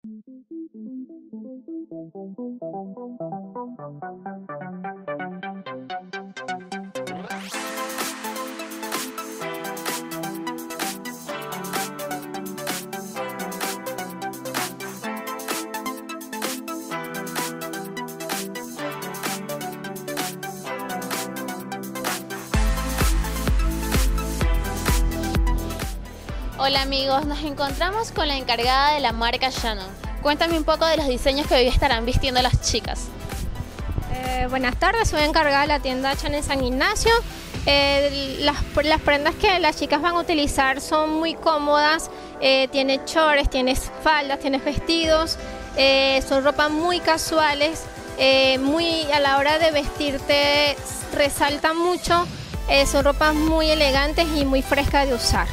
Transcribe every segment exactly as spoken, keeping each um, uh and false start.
Hola amigos, nos encontramos con la encargada de la marca Shannon. Cuéntame un poco de los diseños que hoy estarán vistiendo las chicas. Eh, buenas tardes, soy encargada de la tienda Shannon San Ignacio. Eh, las, las prendas que las chicas van a utilizar son muy cómodas, eh, tiene shorts, tienes faldas, tienes vestidos, eh, son ropas muy casuales, eh, muy a la hora de vestirte resaltan mucho, eh, son ropas muy elegantes y muy frescas de usar.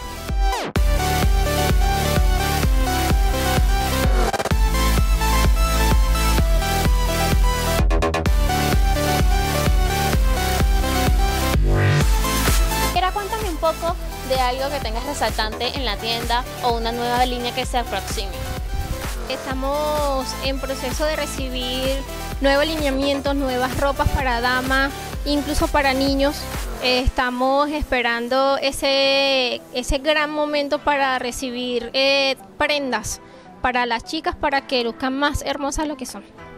Cuéntame un poco de algo que tengas resaltante en la tienda o una nueva línea que se aproxime. Estamos en proceso de recibir nuevos lineamientos, nuevas ropas para damas, incluso para niños. Eh, estamos esperando ese, ese gran momento para recibir eh, prendas para las chicas para que luzcan más hermosas lo que son.